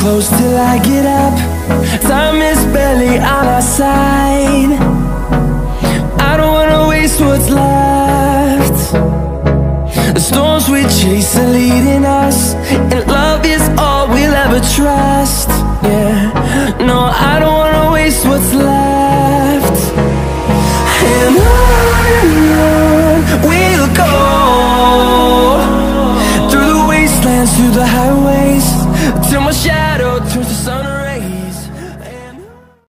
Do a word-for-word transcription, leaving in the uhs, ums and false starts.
close till I get up. Time is barely on our side. I don't wanna waste what's left. The storms we chase are leading us, and love is all we'll ever trust. Yeah, no, I don't wanna waste what's left. And on and on we'll go, through the wastelands, through the highways, till my shadow